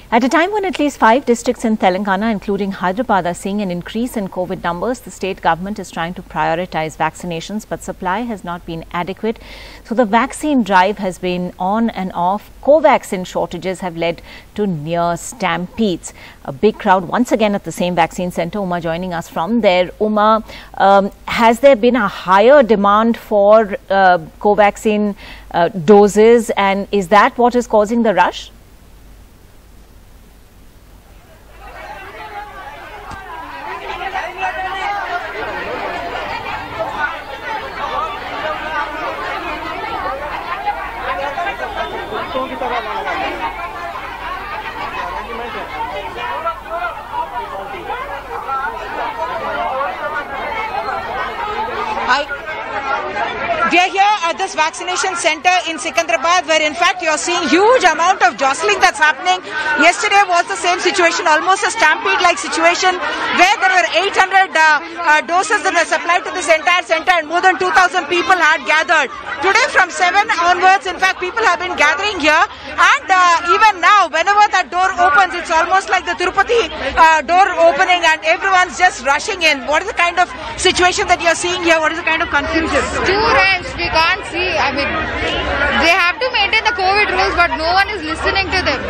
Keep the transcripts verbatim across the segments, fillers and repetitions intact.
At a time when at least five districts in Telangana, including Hyderabad, are seeing an increase in COVID numbers, the state government is trying to prioritize vaccinations, but supply has not been adequate. So the vaccine drive has been on and off. Covaxin shortages have led to near stampedes. A big crowd once again at the same vaccine centre. Uma joining us from there. Uma, um, has there been a higher demand for uh, Covaxin uh, doses, and is that what is causing the rush? Hi. We are here at this vaccination center in Secunderabad, where in fact you are seeing huge amount of jostling that's happening. Yesterday was the same situation, almost a stampede-like situation, where there were eight hundred uh, uh, doses that were supplied to this entire center, and more than two thousand people had gathered. Today from seven onwards, in fact, people have been gathering here, and uh, even now, whenever that door opens, it's almost like the Tirupati uh, door opening, and everyone's just rushing in. What is the kind of situation that you're seeing here? What is the kind of confusion? Too rush, we can't see. I mean, they have to maintain the COVID rules, but no one is listening to them.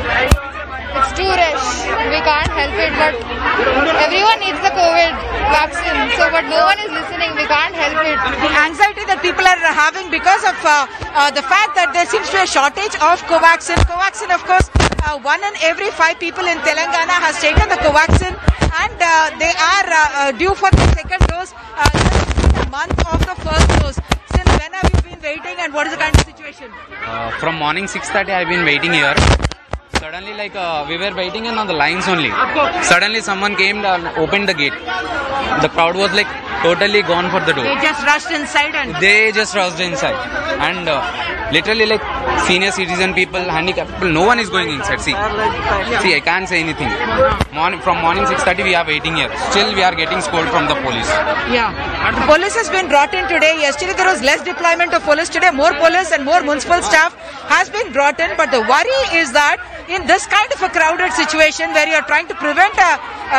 It's too rush. We can't help it, but everyone needs the COVID vaccine. So, but no one is listening. We can't help it. The anxiety that people are having because of uh, uh, the fact that there seems to be a shortage of Covaxin. Covaxin, of course, uh, one in every five people in Telangana has taken the Covaxin, and uh, they are uh, uh, due for the second dose uh, just a month of the first dose. Since when have you been waiting, and what is the kind of situation? Uh, from morning six thirty I've been waiting here. Suddenly, like uh, we were waiting in on the lines only. Suddenly someone came and opened the gate. The crowd was like totally gone for the door. They just rushed inside and... They just rushed inside. And uh, literally like senior citizen people, handicapped people, no one is going inside. See, see, I can't say anything. Morning, from morning six thirty we are waiting here. Still we are getting scolded from the police. Yeah. The police has been brought in today. Yesterday there was less deployment of police. Today more police and more municipal staff has been brought in. But the worry is that in this kind of a crowded situation where you are trying to prevent a,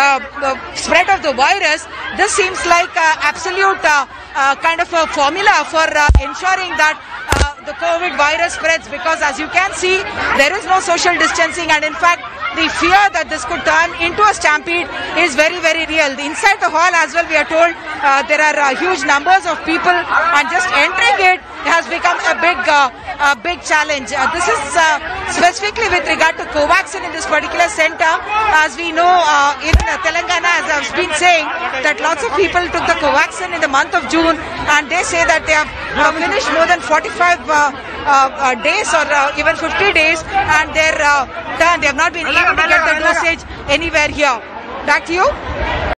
a, a spread of the virus, this seems like a absolute uh, uh, kind of a formula for uh, ensuring that uh, the COVID virus spreads, because as you can see, there is no social distancing, and in fact the fear that this could turn into a stampede is very, very real. Inside the hall as well, we are told uh, there are uh, huge numbers of people, and just entering it has become a big, uh, a big challenge. Uh, this is uh, specifically with regard to Covaxin in this particular center. As we know, uh, in uh, Telangana, as I've been saying, that lots of people took the Covaxin in the month of June, and they say that they have uh, finished more than forty-five uh, uh, uh, days or uh, even fifty days, and they're uh, done. They have not been able to get the dosage anywhere here. Back to you.